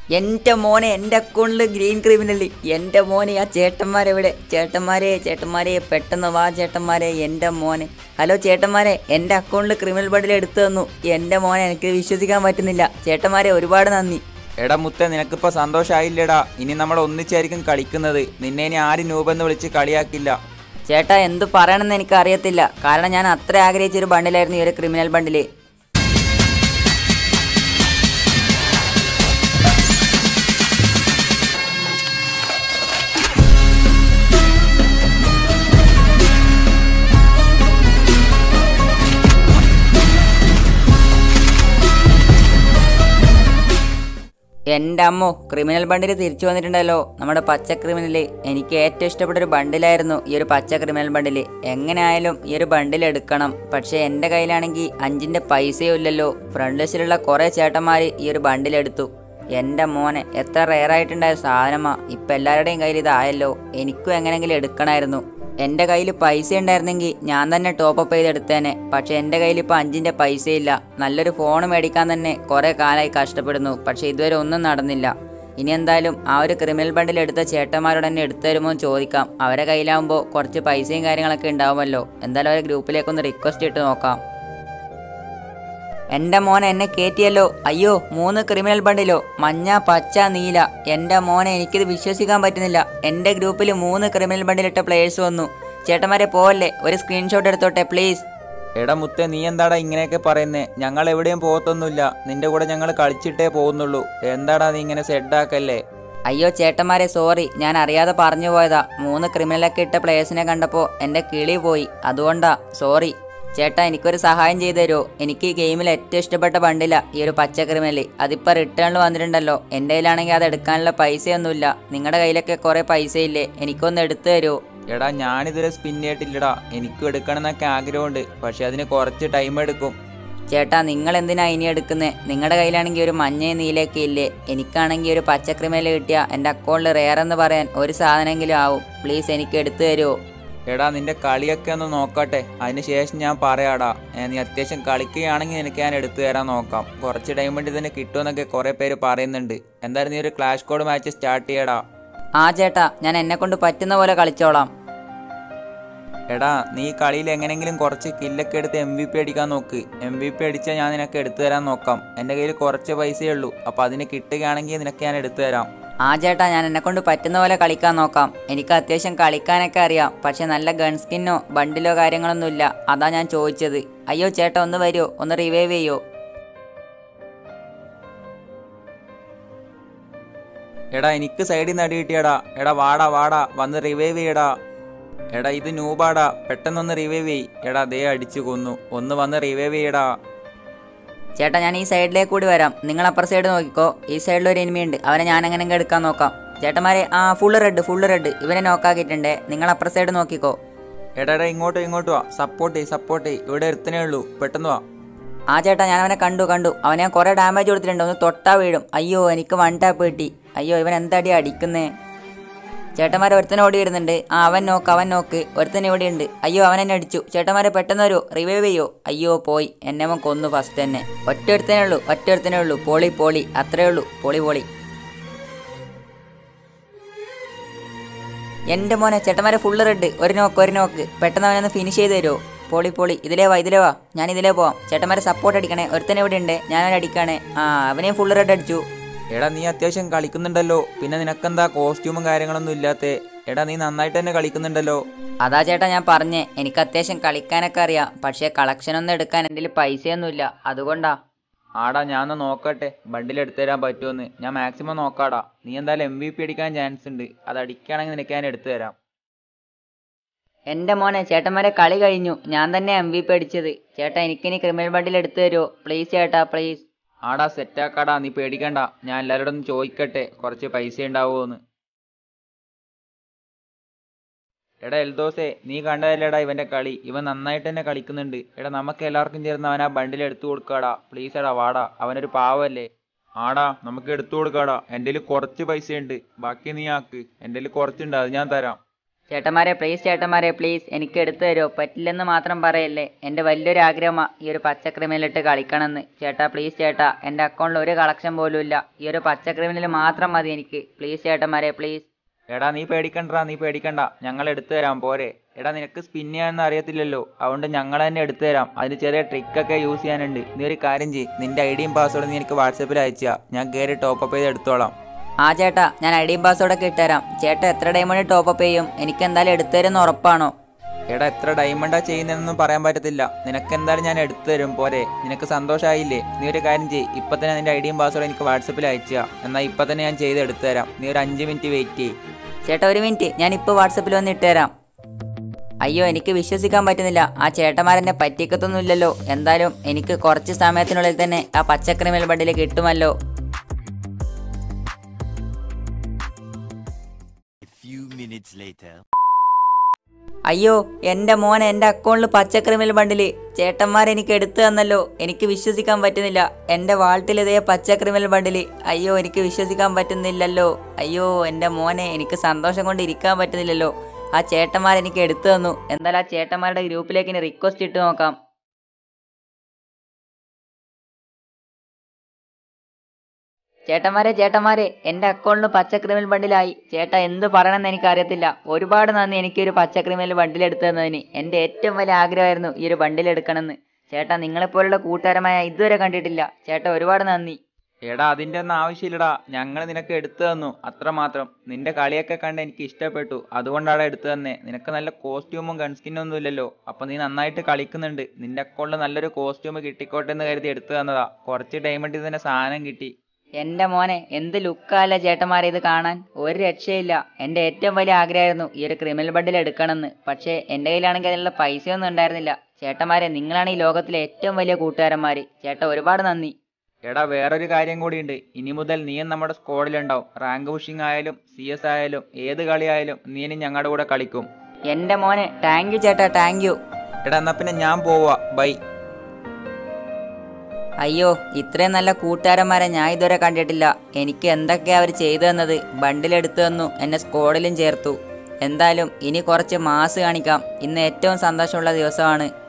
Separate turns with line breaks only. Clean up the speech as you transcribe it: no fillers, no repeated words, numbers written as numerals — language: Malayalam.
എൻ്റെ മോനെ, എൻ്റെ അക്കൗണ്ടിൽ ഗ്രീൻ ക്രിമിനൽ. എൻ്റെ മോനെ, ആ ചേട്ടന്മാരെവിടെ? ചേട്ടന്മാരെ പെട്ടെന്ന് വാ ചേട്ടന്മാരെ, എൻ്റെ മോനെ. ഹലോ ചേട്ടന്മാരെ, എൻ്റെ അക്കൗണ്ടിൽ ക്രിമിനൽ ബണ്ടിൽ എടുത്തു തന്നു. എൻ്റെ മോനെ, എനിക്ക് വിശ്വസിക്കാൻ പറ്റുന്നില്ല. ചേട്ടന്മാരെ ഒരുപാട് നന്ദി.
എടാ മുത്തേ, നിനക്കിപ്പോൾ സന്തോഷമായില്ലേടാ? ഇനി നമ്മൾ ഒന്നിച്ചായിരിക്കും കളിക്കുന്നത്. നിന്നെ ഇനി ആരും നൂപെന്ന് വിളിച്ച് കളിയാക്കില്ല.
ചേട്ടാ, എന്ത് പറയണമെന്ന് എനിക്ക് അറിയത്തില്ല. കാരണം ഞാൻ അത്ര ആഗ്രഹിച്ചൊരു ബണ്ടിലായിരുന്നു ഈ ഒരു ക്രിമിനൽ ബണ്ടിൽ. എൻ്റെ അമ്മോ, ക്രിമിനൽ ബണ്ടിൽ തിരിച്ചു വന്നിട്ടുണ്ടല്ലോ, നമ്മുടെ പച്ച ക്രിമിനൽ. എനിക്ക് ഏറ്റവും ഇഷ്ടപ്പെട്ടൊരു ബണ്ടിലായിരുന്നു ഈ ഒരു പച്ച ക്രിമിനൽ ബണ്ടിൽ. എങ്ങനെയായാലും ഈ ഒരു ബണ്ടിൽ എടുക്കണം. പക്ഷേ എൻ്റെ കയ്യിലാണെങ്കിൽ 5ൻ്റെ പൈസയും ഇല്ലല്ലോ. ഫ്രണ്ട് ലിസ്റ്റിലുള്ള കുറേ ചേട്ടന്മാർ ഈ ഒരു ബണ്ടിലെടുത്തു. എൻ്റെ മോനെ, എത്ര റെയറായിട്ടുണ്ടായ സാധനമാണ്. ഇപ്പം എല്ലാവരുടെയും കയ്യിൽ ഇതായല്ലോ. എനിക്കും എങ്ങനെയെങ്കിലും എടുക്കണമായിരുന്നു. എൻ്റെ കയ്യിൽ പൈസ ഉണ്ടായിരുന്നെങ്കിൽ ഞാൻ തന്നെ ടോപ്പപ്പ് ചെയ്തെടുത്തേനെ. പക്ഷേ എൻ്റെ കയ്യിൽ ഇപ്പോൾ 5ൻ്റെ പൈസയില്ല. നല്ലൊരു ഫോൺ മേടിക്കാൻ തന്നെ കുറേ കാലമായി കഷ്ടപ്പെടുന്നു. പക്ഷേ ഇതുവരെ ഒന്നും നടന്നില്ല. ഇനി എന്തായാലും ആ ഒരു ക്രിമിനൽ ബണ്ടിൽ എടുത്ത ചേട്ടന്മാരോട് തന്നെ എടുത്തു തരുമോ എന്ന് ചോദിക്കാം. അവരെ കയ്യിലാവുമ്പോൾ കുറച്ച് പൈസയും കാര്യങ്ങളൊക്കെ ഉണ്ടാവുമല്ലോ. എന്തായാലും അവരെ ഗ്രൂപ്പിലേക്കൊന്ന് റിക്വസ്റ്റ് ഇട്ട് നോക്കാം. എൻ്റെ മോനെ, എന്നെ കയറ്റിയല്ലോ. അയ്യോ, 3 ക്രിമിനൽ ബണ്ടിലോ? മഞ്ഞ, പച്ച, നീല. എൻ്റെ മോനെ, എനിക്കിത് വിശ്വസിക്കാൻ പറ്റുന്നില്ല. എൻ്റെ ഗ്രൂപ്പിൽ 3 ക്രിമിനൽ ബണ്ടിലിട്ട പ്ലേയേഴ്സ് വന്നു. ചേട്ടന്മാരെ പോവല്ലേ, ഒരു സ്ക്രീൻഷോട്ട് എടുത്തോട്ടെ പ്ലീസ്.
എടാ മുത്തേ, നീ എന്താടാ ഇങ്ങനെയൊക്കെ പറയുന്നേ? ഞങ്ങൾ എവിടെയും പോകത്തൊന്നുമില്ല. നിന്റെ കൂടെ ഞങ്ങൾ കളിച്ചിട്ടേ പോകുന്നുള്ളൂ. എന്താടാ നീ ഇങ്ങനെ സെഡാക്കല്ലേ?
അയ്യോ ചേട്ടന്മാരെ, സോറി, ഞാൻ അറിയാതെ പറഞ്ഞു പോയതാ. 3 ക്രിമിനലൊക്കെ ഇട്ട പ്ലേയേഴ്സിനെ കണ്ടപ്പോൾ എൻ്റെ കിളി പോയി. അതുകൊണ്ടാ, സോറി. ചേട്ടാ, എനിക്കൊരു സഹായം ചെയ്തു തരുമോ? എനിക്ക് ഈ ഗെയിമിൽ ഏറ്റവും ഇഷ്ടപ്പെട്ട ബണ്ടില്ല ഈ ഒരു പച്ച ക്രിമിനൽ. അതിപ്പോൾ റിട്ടേണിൽ വന്നിട്ടുണ്ടല്ലോ. എൻ്റെ കയ്യിലാണെങ്കിൽ അത് എടുക്കാനുള്ള പൈസയൊന്നുമില്ല. നിങ്ങളുടെ കയ്യിലൊക്കെ കുറേ പൈസയില്ലേ? എനിക്കൊന്ന് എടുത്തു തരുമോ?
എടാ, ഞാനിതുവരെ സ്പിൻ ചെയ്തിട്ടില്ലടാ. എനിക്കും എടുക്കണമെന്നൊക്കെ ആഗ്രഹമുണ്ട്. പക്ഷെ അതിന് കുറച്ച് ടൈം എടുക്കും.
ചേട്ടാ, നിങ്ങൾ എന്തിനാ ഇനി എടുക്കുന്നത്? നിങ്ങളുടെ കയ്യിലാണെങ്കിൽ ഒരു മഞ്ഞയും നീലയൊക്കെ ഇല്ലേ? എനിക്കാണെങ്കിൽ ഒരു പച്ച ക്രിമിനൽ കിട്ടിയാൽ എൻ്റെ അക്കൗണ്ടിൽ റെയർ എന്ന് പറയാൻ ഒരു സാധനമെങ്കിലും ആവും. പ്ലീസ് എനിക്ക് എടുത്തു തരുമോ?
എടാ, നിന്റെ കളിയൊക്കെ ഒന്ന് നോക്കട്ടെ, അതിന് ശേഷം ഞാൻ പറയാടാ. നീ അത്യാവശ്യം കളിക്കുകയാണെങ്കിൽ എനിക്ക് ഞാൻ എടുത്തു തരാൻ നോക്കാം. കുറച്ച് ടൈം കൊണ്ട് ഇതിന് കിട്ടുമെന്നൊക്കെ കുറേ പേര് പറയുന്നുണ്ട്. എന്തായാലും നീ ഒരു ക്ലാഷ് കോഡ് മാച്ച് സ്റ്റാർട്ട് ചെയ്യടാ.
ആ ചേട്ടാ, ഞാൻ എന്നെ കൊണ്ട് പറ്റുന്ന പോലെ കളിച്ചോളാം.
എടാ, നീ കളിയിൽ എങ്ങനെയെങ്കിലും കുറച്ച് കില്ലൊക്കെ എടുത്ത് MVP അടിക്കാൻ നോക്ക്. MVP അടിച്ചാൽ ഞാൻ നിനക്ക് എടുത്തു തരാൻ നോക്കാം. എൻ്റെ കയ്യിൽ കുറച്ച് പൈസയേ ഉള്ളൂ. അപ്പോൾ അതിന് കിട്ടുകയാണെങ്കിൽ നിനക്ക് ഞാൻ എടുത്തു തരാം.
ആ ചേട്ടാ, ഞാൻ എന്നെ കൊണ്ട് പറ്റുന്ന പോലെ കളിക്കാൻ നോക്കാം. എനിക്ക് അത്യാവശ്യം കളിക്കാനൊക്കെ അറിയാം. പക്ഷെ നല്ല ഗൺ സ്കിന്നോ ബണ്ടിലോ കാര്യങ്ങളൊന്നുമില്ല. അതാ ഞാൻ ചോദിച്ചത്. അയ്യോ ചേട്ടാ, ഒന്ന് വരുമോ? ഒന്ന് റിവൈവ് ചെയ്യോ?
എടാ, എനിക്ക് സൈഡിൽ നിന്ന് അടി കിട്ടിയടാ. എടാ വാടാ വന്ന് റിവൈവ് ചെയ്യടാ. എടാ, ഇത് നൂബാടാ, പെട്ടെന്നൊന്ന് റിവൈവ് ചെയ്യ്. എടാ, ദേ അടിച്ചു കൊന്നു. ഒന്ന് വന്ന് റിവൈവ് ചെയ്യടാ.
ചേട്ടാ, ഞാൻ ഈ സൈഡിലേക്ക് കൂടി വരാം. നിങ്ങൾ അപ്പുറ സൈഡ് നോക്കിക്കോ. ഈ സൈഡിലൊരു എനിമിയുണ്ട്. അവനെ ഞാൻ എങ്ങനെയെങ്കിലും എടുക്കാൻ നോക്കാം. ചേട്ടന്മാരെ, ഫുള്ള് റെഡ്. ഇവനെ നോക്കാക്കിയിട്ടുണ്ട്. നിങ്ങൾ അപ്പുറ സൈഡ് നോക്കിക്കോ.
എടാ, ഇങ്ങോട്ട് വാ. സപ്പോർട്ട്. ഇവിടെ ഒരുത്തനേ ഉള്ളൂ. പെട്ടെന്ന് വാ.
ആ ചേട്ടാ, ഞാൻ അവനെ കണ്ടു. അവനെ ഞാൻ കുറേ ഡാമേജ് കൊടുത്തിട്ടുണ്ട്. ഒന്ന് തൊട്ടാ വീഴും. അയ്യോ, എനിക്ക് 1 ടാപ്പ് കിട്ടി. അയ്യോ, ഇവൻ എന്താടി അടിക്കുന്നേ? ചേട്ടന്മാരെ, ഒരുത്തനെ ഓടി വരുന്നുണ്ട്. അവൻ നോക്ക്. ഒരുത്തനെ ഇവിടെ ഉണ്ട്. അയ്യോ, അവൻ എന്നെ അടിച്ചു. ചേട്ടന്മാരെ, പെട്ടെന്ന് വരുമോ? റിവൈവ് ചെയ്യോ? അയ്യോ, പോയി. എന്നെ അവൻ കൊന്നു ഫസ്റ്റ് തന്നെ. ഒറ്റ ഉള്ളൂ. പോളി. അത്രേ ഉള്ളൂ. പോളി. എൻ്റെ മോനെ, ചേട്ടന്മാരെ ഫുള്ള് റെഡ്. ഒരു നോക്ക്. പെട്ടെന്ന് അവനൊന്ന് ഫിനിഷ് ചെയ്ത് തരുമോ? പോളി. ഇതിലേ വാ. ഞാൻ ഇതിലേ പോവാം. ചേട്ടന്മാരെ സപ്പോർട്ട് അടിക്കണേ. ഒരുത്തനെ ഇവിടെ ഉണ്ട്. ഞാനവനെ അടിക്കാണേ. അവനെയും ഫുള്ള് റെഡ് അടിച്ചു.
എടാ, നീ അത്യാവശ്യം കളിക്കുന്നുണ്ടല്ലോ. പിന്നെ നിനക്കെന്താ കോസ്റ്റ്യൂമും കാര്യങ്ങളൊന്നും ഇല്ലാത്തേ? എടാ, നീ നന്നായിട്ട് തന്നെ കളിക്കുന്നുണ്ടല്ലോ.
അതാ ചേട്ടാ ഞാൻ പറഞ്ഞേ, എനിക്ക് അത്യാവശ്യം കളിക്കാനൊക്കെ അറിയാം. പക്ഷേ കളക്ഷനൊന്നും എടുക്കാൻ എൻ്റെ കയ്യിൽ പൈസയൊന്നുമില്ല. അതുകൊണ്ടാ.
ആടാ, ഞാനൊന്ന് നോക്കട്ടെ ബണ്ടിൽ എടുത്തു തരാൻ പറ്റുമെന്ന്. ഞാൻ മാക്സിമം നോക്കാടാ. നീ എന്തായാലും MVP അടിക്കാൻ ചാൻസ് ഉണ്ട്. അത് അടിക്കുകയാണെങ്കിൽ നിനക്ക് ഞാൻ എടുത്തു തരാം.
എൻ്റെ മോനെ, ചേട്ടന്മാരെ കളി കഴിഞ്ഞു. ഞാൻ തന്നെ MVP അടിച്ചത്. ചേട്ടാ, എനിക്കിനി ക്രിമിനൽ ബണ്ടിൽ എടുത്തു തരുമോ? പ്ലീസ് ചേട്ടാ, പ്ലീസ്.
ആടാ, സെറ്റാക്കാടാ, നീ പേടിക്കണ്ട. ഞാൻ എല്ലാവരോടും ഒന്ന് ചോദിക്കട്ടെ കുറച്ച് പൈസ ഉണ്ടാവുമോന്ന്. എടാ എൽദോസേ, നീ കണ്ടതല്ലേടാ ഇവന്റെ കളി? ഇവൻ നന്നായിട്ട് തന്നെ കളിക്കുന്നുണ്ട്. എടാ, നമുക്ക് എല്ലാവർക്കും ചേർന്ന് അവൻ ആ ബണ്ടിൽ എടുത്തു കൊടുക്കാടാ. പ്ലീസ് എടാ, വാടാ. അവനൊരു പാവല്ലേ. ആടാ, നമുക്ക് എടുത്തു കൊടുക്കാടാ. എൻ്റെ കയ്യിൽ കുറച്ച് പൈസയുണ്ട്. ബാക്കി നീ ആക്ക്. എൻ്റെ കയ്യിൽ കുറച്ചുണ്ട്, അത് ഞാൻ തരാം.
ചേട്ടന്മാരെ പ്ലീസ് എനിക്ക് എടുത്തു തരുമോ? പറ്റില്ലെന്ന് മാത്രം പറയല്ലേ. എൻ്റെ വലിയൊരു ആഗ്രഹമാണ് ഈ ഒരു പച്ച ക്രിമിനലിട്ട് കളിക്കണമെന്ന്. ചേട്ടാ പ്ലീസ് ചേട്ടാ, എൻ്റെ അക്കൗണ്ടിൽ ഒരു കളക്ഷൻ പോലും ഇല്ല. ഈ ഒരു പച്ച ക്രിമിനൽ മാത്രം മതി എനിക്ക്. പ്ലീസ് ചേട്ടന്മാരെ പ്ലീസ്.
എടാ നീ പേടിക്കണ്ട, ഞങ്ങൾ എടുത്തു തരാം പോരെ. എടാ നിനക്ക് സ്പിൻ ചെയ്യാനൊന്നും അറിയത്തില്ലല്ലോ, അതുകൊണ്ട് ഞങ്ങൾ തന്നെ എടുത്തു തരാം. അതിന് ചെറിയ ട്രിക്കൊക്കെ യൂസ് ചെയ്യാനുണ്ട്. നീ ഒരു കാര്യം ചെയ്യ്, നിന്റെ ഐഡിയും പാസ്വേഡും നീ എനിക്ക് വാട്സപ്പിൽ അയച്ചാ, ഞാൻ കയറി ടോപ്പപ്പ് ചെയ്ത് എടുത്തോളാം.
ആ ചേട്ടാ, ഞാൻ ഐഡിയും പാസ്വേഡൊക്കെ ഇട്ടുതരാം. ചേട്ടാ എത്ര ഡയമണ്ട് ടോപ്പപ്പ് ചെയ്യും? എനിക്ക് എന്തായാലും എടുത്തു തരുമെന്ന് ഉറപ്പാണോ?
എടാ എത്ര ഡയമണ്ടാ ചെയ്യുന്നതെന്നൊന്നും പറയാൻ പറ്റത്തില്ല. നിനക്ക് എന്തായാലും ഞാൻ എടുത്തു തരും പോരെ. നിനക്ക് സന്തോഷമായില്ലേ? നീ ഒരു കാര്യം ചെയ്യ്, ഇപ്പം തന്നെ നിന്റെ ഐഡിയും പാസ്വേഡും എനിക്ക് വാട്സപ്പിൽ അയച്ചാ, എന്നാൽ ഇപ്പം തന്നെ ഞാൻ ചെയ്ത് എടുത്തു തരാം. നീ ഒരു 5 മിനിറ്റ് വെയിറ്റ് ചെയ്യ്.
ചേട്ടാ ഒരു മിനിറ്റ്, ഞാൻ ഇപ്പോൾ വാട്സപ്പിൽ വന്ന് ഇട്ടുതരാം. അയ്യോ എനിക്ക് വിശ്വസിക്കാൻ പറ്റുന്നില്ല. ആ ചേട്ടന്മാരെന്നെ പറ്റിക്കത്തൊന്നുമില്ലല്ലോ. എന്തായാലും എനിക്ക് കുറച്ച് സമയത്തിനുള്ളിൽ തന്നെ ആ പച്ചക്രിമിനൽ ബണ്ടിൽ കിട്ടുമല്ലോ. അയ്യോ എൻ്റെ മോനെ, എൻ്റെ അക്കൗണ്ടിൽ പച്ചക്രിമിനൽ ബണ്ടിൽ ചേട്ടന്മാരെനിക്ക് എടുത്തു തന്നല്ലോ. എനിക്ക് വിശ്വസിക്കാൻ പറ്റുന്നില്ല. എൻ്റെ വാൾട്ടിൽ ഇതേ പച്ചക്രിമിനൽ ബണ്ടിൽ. അയ്യോ എനിക്ക് വിശ്വസിക്കാൻ പറ്റുന്നില്ലല്ലോ. അയ്യോ എൻ്റെ മോനെ, എനിക്ക് സന്തോഷം കൊണ്ട് ഇരിക്കാൻ പറ്റുന്നില്ലല്ലോ. ആ ചേട്ടന്മാരെനിക്ക് എടുത്തു തന്നു. എന്തായാലും ആ ചേട്ടന്മാരുടെ ഗ്രൂപ്പിലേക്ക് ഇനി റിക്വസ്റ്റ് ഇട്ട് നോക്കാം. ചേട്ടന്മാരെ എൻ്റെ അക്കൗണ്ടിൽ പച്ചക്രിമിനൽ ബണ്ടിലായി. ചേട്ടാ എന്ത് പറയണമെന്ന് എനിക്കറിയത്തില്ല. ഒരുപാട് നന്ദി എനിക്ക് ഒരു പച്ചക്രിമിനൽ ബണ്ടിൽ എടുത്തു തന്നതിന്. എൻ്റെ ഏറ്റവും വലിയ ആഗ്രഹമായിരുന്നു ഈ ഒരു ബണ്ടിൽ എടുക്കണമെന്ന്. ചേട്ടാ നിങ്ങളെപ്പോലുള്ള കൂട്ടുകാരമായ ഇതുവരെ കണ്ടിട്ടില്ല. ചേട്ടാ ഒരുപാട് നന്ദി.
എടാ അതിൻ്റെ ഒന്നും ആവശ്യമില്ലടാ, ഞങ്ങൾ നിനക്ക് എടുത്തു തന്നു, അത്രമാത്രം. നിന്റെ കളിയൊക്കെ കണ്ട് എനിക്ക് ഇഷ്ടപ്പെട്ടു, അതുകൊണ്ടാണ് എടുത്തു തന്നെ. നിനക്ക് നല്ല കോസ്റ്റ്യൂമും ഗൺസ്കിന്നും ഒന്നും ഇല്ലല്ലോ, അപ്പം നീ നന്നായിട്ട് കളിക്കുന്നുണ്ട്. നിന്റെ അക്കൗണ്ടിൽ നല്ലൊരു കോസ്റ്റ്യൂം കിട്ടിക്കോട്ടെ എന്ന് കരുതി എടുത്തു തന്നതാ. കുറച്ച് ഡയമണ്ടിൽ തന്നെ സാധനം കിട്ടി.
എൻ്റെ മോനെ എന്ത് ലുക്കല്ല ചേട്ടന്മാരെ ഇത് കാണാൻ. ഒരു രക്ഷയില്ല. എൻ്റെ ഏറ്റവും വലിയ ആഗ്രഹമായിരുന്നു ഈ ഒരു ക്രിമിനൽ ബണ്ടിൽ എടുക്കണമെന്ന്. പക്ഷേ എൻ്റെ കയ്യിലാണെങ്കിൽ അതിനുള്ള പൈസയൊന്നും ഉണ്ടായിരുന്നില്ല. ചേട്ടന്മാരെ നിങ്ങളാണ് ഈ ലോകത്തിലെ ഏറ്റവും വലിയ കൂട്ടുകാരന്മാർ. ചേട്ടാ ഒരുപാട് നന്ദി.
എടാ വേറൊരു കാര്യം കൂടിയുണ്ട്. ഇനി മുതൽ നീയും നമ്മുടെ സ്ക്വാഡിലുണ്ടാവും. റാങ്ക് പുഷിംഗ് ആയാലും CS ആയാലും ഏത് കളിയായാലും നീ ഇനി ഞങ്ങളുടെ കൂടെ കളിക്കും.
എൻ്റെ മോനെ താങ്ക് യു ചേട്ടാ, താങ്ക് യു.
എടാ എന്നാ പിന്നെ ഞാൻ പോവാ, ബൈ.
അയ്യോ ഇത്രയും നല്ല കൂട്ടുകാരന്മാരെ ഞാൻ ഇതുവരെ കണ്ടിട്ടില്ല. എനിക്ക് എന്തൊക്കെയാണ് അവർ ചെയ്തു തന്നത്. ബണ്ടിലെടുത്തു തന്നു, എന്നെ സ്ക്വാഡിലും ചേർത്തു. എന്തായാലും ഇനി കുറച്ച് മാസ് കാണിക്കാം. ഇന്ന് ഏറ്റവും സന്തോഷമുള്ള ദിവസമാണ്.